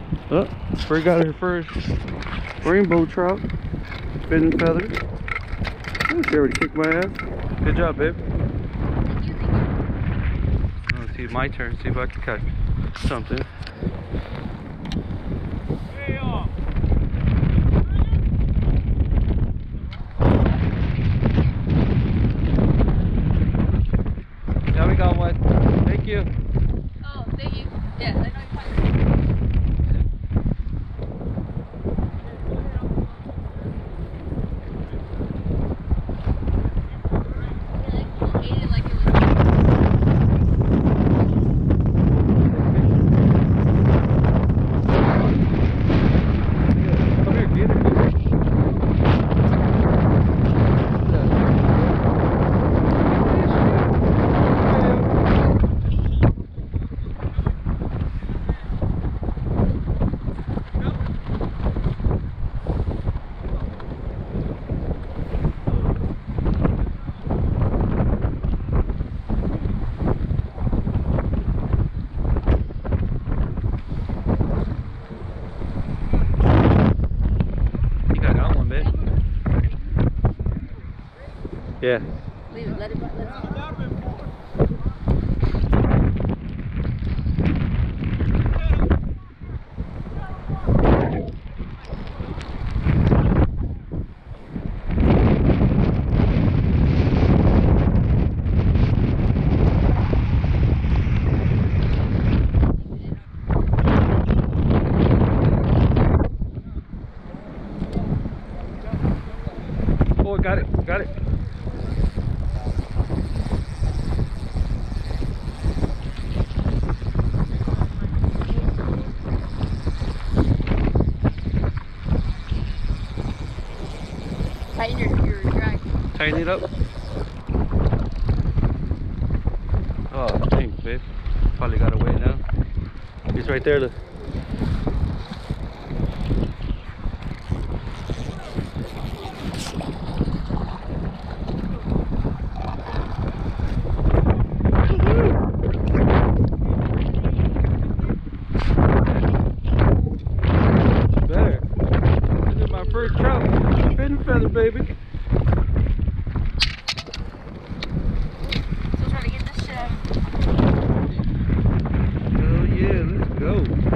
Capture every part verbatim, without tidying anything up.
Oh, Bree got her first rainbow trout. Spinning feathers. Oh, she already kicked my ass. Good job, babe. Let's see, my turn. See if I can catch something. Yeah, we got one. Thank you. Oh, thank you. Yeah, I know you're fine. Yeah. Leave it, let it, let it. Oh, got it, got it. Tighten your, your drag. Tighten it up. Oh, thanks, babe. Probably got away now. He's right there, look. Better. This is my first trout. Spinning feather, baby. Still trying to get this shit out. Hell yeah, let's go.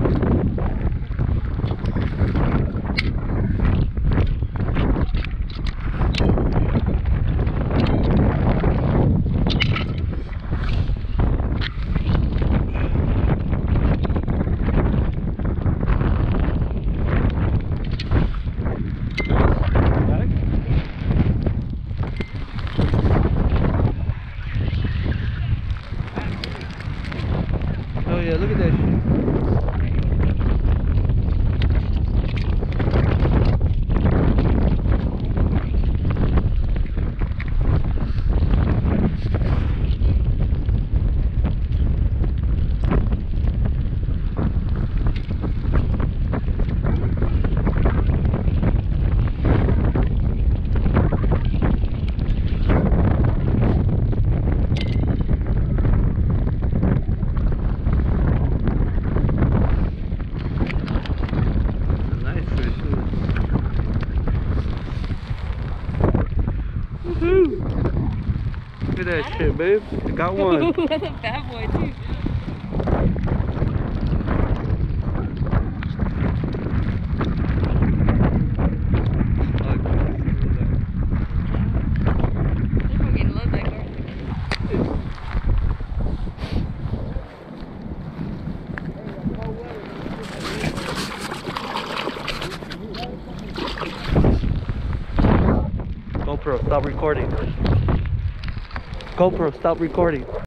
Oh yeah, look at that shit. Look at that shit, babe. I got one. That's a bad boy, too. GoPro, stop recording. GoPro, stop recording.